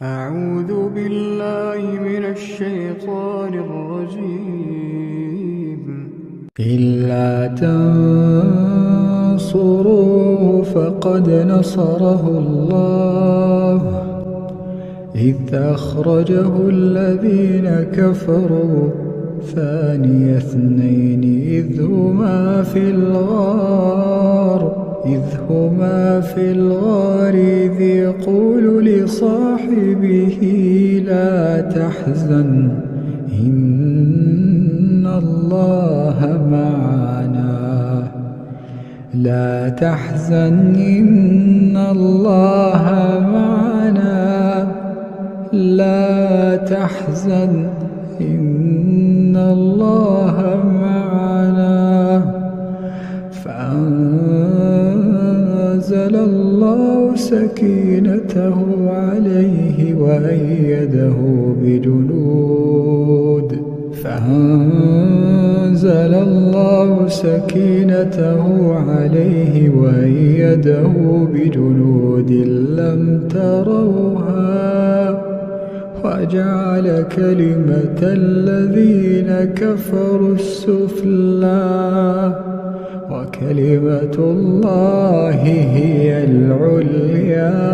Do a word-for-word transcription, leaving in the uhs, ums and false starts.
أعوذ بالله من الشيطان الرجيم. إلا تنصروه فقد نصره الله إذ أخرجه الذين كفروا ثاني اثنين إذ هما في الغار إذ هما في الغار إذ يقول لصاحبه لا تحزن إن الله معنا لا تحزن إن الله معنا لا تحزن إن الله معنا فأنزل الله سكينته عليه وأيده بجنود فأنزل الله سكينته عليه وأيده بجنود لم تروها وجعل كلمة الذين كفروا السفلى وكلمة الله هي العليا